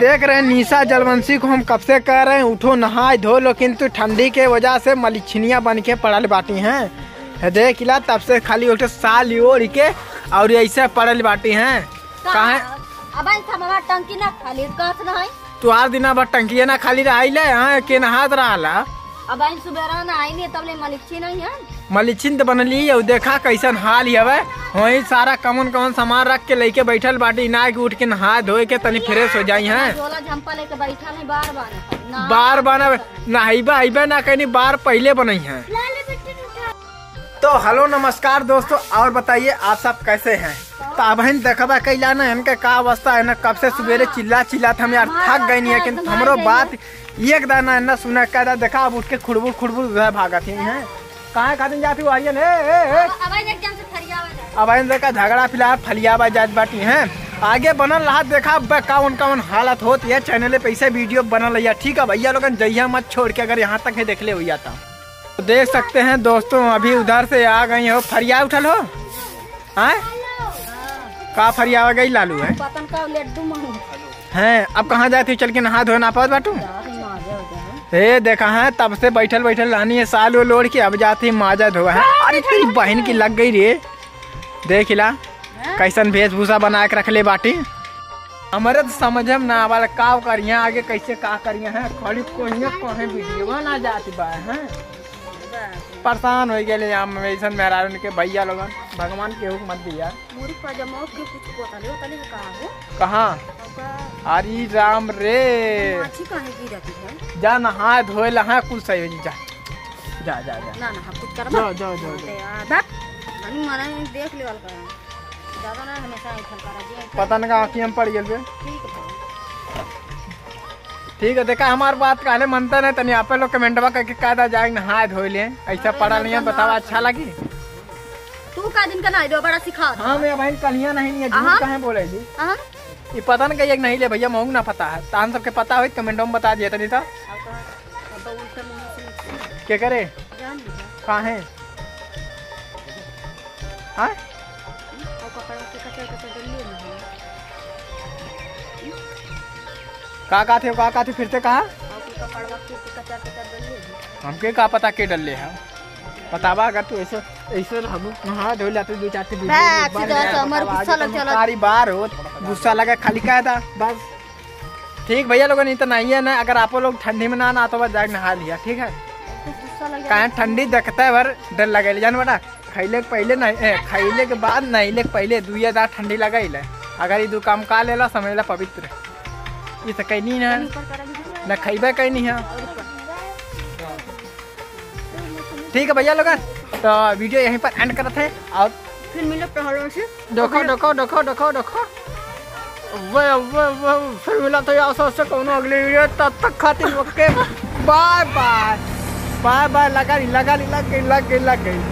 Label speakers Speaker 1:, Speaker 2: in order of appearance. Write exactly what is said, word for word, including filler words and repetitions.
Speaker 1: देख रहे हैं निशा जलवंशी को हम कब से कह रहे हैं उठो नहाए धो लो, किंतु ठंडी के वजह से मलिछनिया बन के पड़ल बाटी हैं। देख ला तब से खाली उठे साल ओढ़ के और ऐसे पड़ल बाटी हैं। कहा
Speaker 2: टंकी ना खाली
Speaker 1: तुहार दिना भर टंकी ना खाली रहा के नहात रहा।
Speaker 2: अब सुबह ना आई तब ले मलिछी नहीं है
Speaker 1: मलिछिन तो बनली और देखा कैसन हाल ही हवे। वही सारा कमन कमन सामान रख के लेके बैठल बाटी ना के उठ के नहा धोए के तनी फ्रेश हो जाई हैं।
Speaker 2: बार बार
Speaker 1: बार बार नहाइबा आइबा ना कहीं बार पहले बनई है। तो हेलो नमस्कार दोस्तों, और बताइए आप सब कैसे हैं। तो अब हम देखा कैला ना इनका का अवस्था है ना, कब से सवेरे चिल्ला चिल्ला हम यार थक गई नहीं है। लेकिन हमरो बात एक दाना ना सुना कह देखा अब उठ के खुड़बुर खुड़बुर भागत ही है। कहाँ खाते जाती हो आर्यन है अब देखा झगड़ा फिलहाल फलियाबा जात बाटी हैं। आगे बनल रहा देखा कौन कौन हालत होती है। चैनल पे ऐसे वीडियो बनल है। ठीक है भैया लोगन जइया मत छोड़ के, अगर यहाँ तक है देख ले हुआ था तो देख सकते हैं दोस्तों। अभी उधर से आ गई हो, फरिया उठल हो हाँ का फरिया गई लालू है हैं। अब कहाँ जाती चल के नहा धो ना पाओ बाटू ए देखा है तब से बैठल बैठल रहनी है साल वो लोड़ के अब जाती माजा धोआ है। अरे तेरी बहन की लग गई रे, देख ला कैसन वेशभूषा बना के रख ले बाटी। हमारे तो समझ में ना वाला का करिए आगे कैसे का करिए हैं। खाली कोई कोई वीडियो ना जाती बा है। परेशान हो गए ऐसा मेहरा के भैया लोग भगवान के हुक्म मत दिया। कहाँ अरे राम रे जा नहा धोए लहा कुल सही जा जा जा जा
Speaker 2: ना ना कुछ कर
Speaker 1: जाओ जाओ जाओ
Speaker 2: देख ले ज्यादा ना हमेशा
Speaker 1: पता न का हम पड़ गए। ठीक है देखा हमार बात काले मनता नहीं तनी आप लोग कमेंटवा करके कहता जाए नहा धो ले ऐसा पढ़ा नहीं है बतावा अच्छा लगी।
Speaker 2: तू का दिन का नहीं दो बड़ा सिखा।
Speaker 1: हाँ मैं भाई कलिया नहीं है झूठ कहे बोले जी ये पता नहीं कही नहीं ले भैया महंग ना पता है। तान सबके पता हो कमेंटों में बता दिया तनी था क्या करे कहाँ है हाँ का का थे का का थे फिर से कहा हमके का पता के डल्ले है बतावा। अगर तू ऐसे ऐसे हम नहा धो जाते दो चार बार हो गुस्सा लगा खाली कहा था बस। ठीक भैया लोगों नहीं तो नहीं है ना, अगर आप लोग ठंडी में ना ना तो बस जाके नहा लिया ठीक है। कहाँ ठंडी देखता है भर डर लगे जान बेटा खैले के पहले नहीं खैले के बाद नहीले के पहले दुई दार ठंडी लगाई ले। अगर ये दो काम का लेला समझ ला पवित्र ये तो कहीं नहीं है न खैबे कहीं नहीं है। ठीक है भैया लोगन तो वीडियो यहीं पर एंड करते हैं और
Speaker 2: फिर मिलो पहले से
Speaker 1: देखो देखो देखो देखो देखो वो वो वो फिर मिला तो यार से कौन अगली वीडियो तब तक खातिर okay bye bye bye bye लगा लगा लग गई लग गई लग गई।